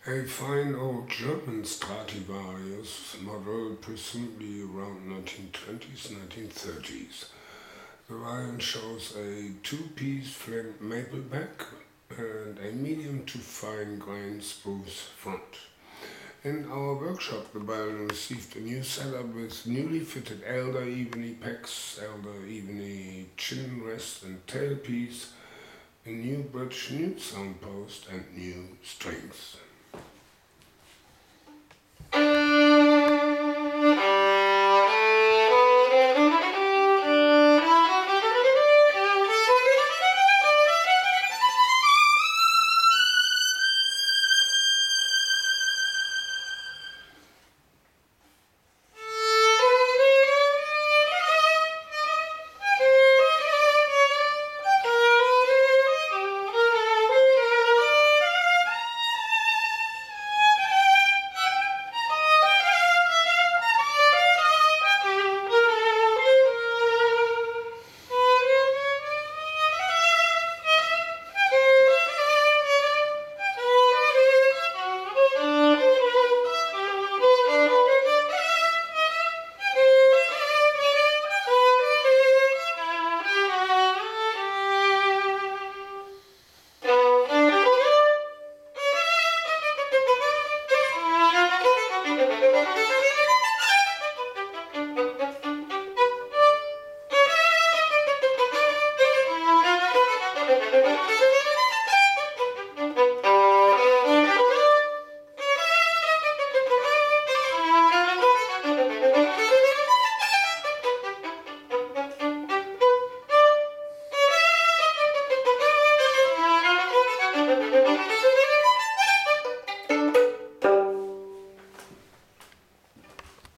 A fine old German Stradiuarius model, presumably around 1920s, 1930s. The violin shows a two-piece flint maple back and a medium to fine grain spruce front. In our workshop, the violin received a new setup with newly fitted elder ebony pecs, elder ebony chin rest and tailpiece, a new bridge, new sound post and new strings.